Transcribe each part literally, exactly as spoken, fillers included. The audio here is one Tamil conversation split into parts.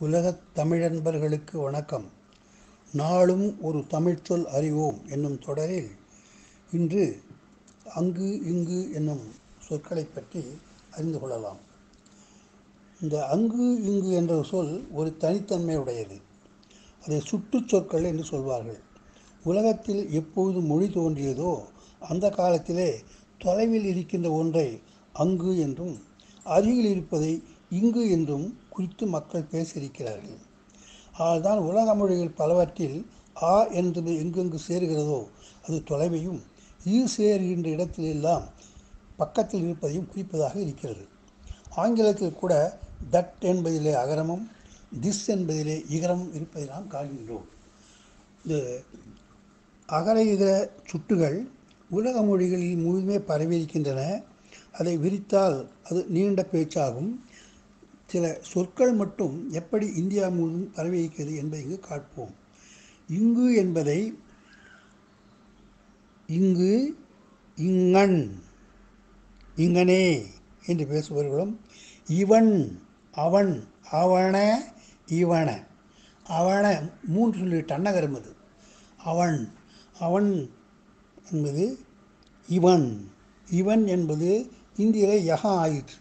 உலகத் தமிழன்பர்களுக்கு வணக்கம். நாளும் ஒரு தமிழ்ச்சொல் அறிவோம் என்னும் தொடரில் இன்று அங்கு இங்கு என்னும் சொற்களை பற்றி அறிந்து கொள்ளலாம். இந்த அங்கு இங்கு என்ற சொல் ஒரு தனித்தன்மை உடையது. அதை சுட்டுச் சொற்கள் என்று சொல்வார்கள். உலகத்தில் எப்பொழுது மொழி தோன்றியதோ அந்த காலத்திலே தொலைவில் இருக்கின்ற ஒன்றை அங்கு என்றும் அருகில் இருப்பதை இங்கு என்றும் குறித்து மக்கள் பேசியிருக்கிறார்கள். அதுதான் உலக மொழிகள் பலவற்றில் ஆ என்பது எங்கெங்கு சேருகிறதோ அது தொலைவையும், ஈ சேருகின்ற இடத்திலெல்லாம் பக்கத்தில் இருப்பதையும் குறிப்பதாக இருக்கிறது. ஆங்கிலத்தில் கூட தட் என்பதிலே அகரமும் திஸ் என்பதிலே இகரமும் இருப்பதை நாம் காண்கின்றோம். இந்த அகர இகர சுட்டுகள் உலக மொழிகளில் முழுமே பரவியிருக்கின்றன. அதை விரித்தால் அது நீண்ட பேச்சாகும். சில சொற்கள் மட்டும் எப்படி இந்தியா முழுவதும் பரவியிருக்கிறது என்பதை இங்கு காட்போம். இங்கு என்பதை இங்கு, இங்கன், இங்கனே என்று பேசுபவர்களும், இவன், அவன், அவன, இவன, அவன மூன்று சொல்லிட்டு அன்னகரம் அது. அவன், அவன் என்பது இவன், இவன் என்பது இந்தியிலே யகா ஆயிற்று.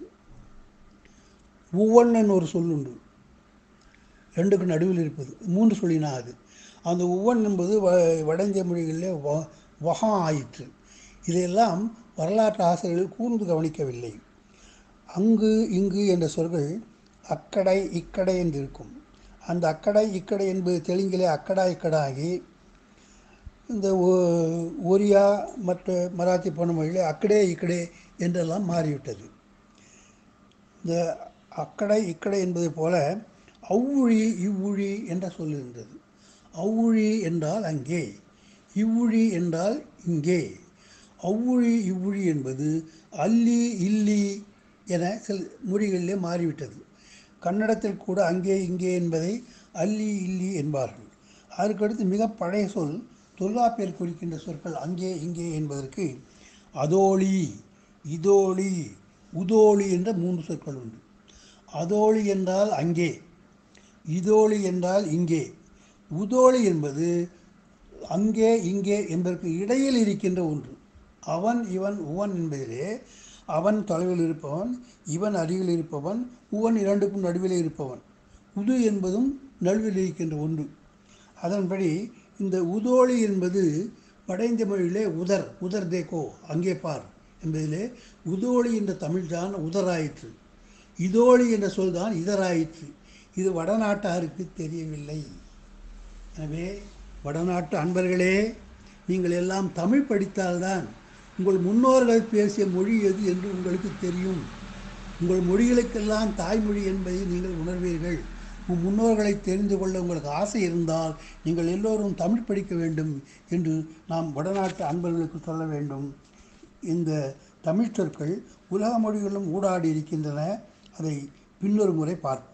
உவன் என்று ஒரு சொல் உண்டு, ரெண்டுக்கு நடுவில் இருப்பது, மூன்று சொல்லினா அது. அந்த உவன் என்பது வ வட இந்திய மொழிகளிலே வ வகா ஆயிற்று. இதையெல்லாம் வரலாற்று ஆசிரியர்கள் கூர்ந்து கவனிக்கவில்லை. அங்கு இங்கு என்ற சொற்கள் அக்கடை இக்கடை என்று இருக்கும். அந்த அக்கடை இக்கடை என்பது தெலுங்கிலே அக்கடா இக்கடா ஆகி இந்த ஒரியா மற்ற மராத்தி போன்ற மொழியிலே அக்கடே இக்கடே என்றெல்லாம் மாறிவிட்டது. இந்த அக்கடை இக்கடை என்பதை போல அவ்வுழி இவ்வுழி என்ற சொல் இருந்தது. அவ்வுழி என்றால் அங்கே, இவ்வுழி என்றால் இங்கே. அவ்வுழி இவ்வுழி என்பது அல்லி இல்லி என சில மொழிகளிலே மாறிவிட்டது. கன்னடத்தில் கூட அங்கே இங்கே என்பதை அல்லி இல்லி என்பார்கள். அதற்கடுத்து மிக பழைய சொல் தொல்காப்பியர் குறிக்கின்ற சொற்கள் அங்கே இங்கே என்பதற்கு அதோழி, இதோழி, உதோழி என்ற மூன்று சொற்கள் உண்டு. அதோழி என்றால் அங்கே, இதோழி என்றால் இங்கே, உதோழி என்பது அங்கே இங்கே என்பதற்கு இடையில் இருக்கின்ற ஒன்று. அவன் இவன் உவன் என்பதிலே அவன் தொலைவில் இருப்பவன், இவன் அருகில் இருப்பவன், உவன் இரண்டுக்கும் நடுவில் இருப்பவன். உது என்பதும் நடுவில் இருக்கின்ற ஒன்று. அதன்படி இந்த உதோழி என்பது வட இந்திய மொழியிலே உதர், உதர் தேக்கோ அங்கே பார் என்பதிலே உதோழி என்ற தமிழ்தான் உதராயிற்று. இதோழி என்ற சொல்தான் இதராயிற்று. இது வடநாட்டாருக்கு தெரியவில்லை. எனவே வடநாட்டு அன்பர்களே, நீங்கள் எல்லாம் தமிழ் படித்தால்தான் உங்கள் முன்னோர்கள் பேசிய மொழி எது என்று உங்களுக்கு தெரியும். உங்கள் மொழிகளுக்கெல்லாம் தாய்மொழி என்பதை நீங்கள் உணர்வீர்கள். உங்கள் முன்னோர்களை தெரிந்து கொள்ள உங்களுக்கு ஆசை இருந்தால் நீங்கள் எல்லோரும் தமிழ் படிக்க வேண்டும் என்று நாம் வடநாட்டு அன்பர்களுக்கு சொல்ல வேண்டும். இந்த தமிழ் சொற்கள் உலக மொழிகளும் ஊடாடி இருக்கின்றன. அதை பின்னொரு முறை பார்ப்போம்.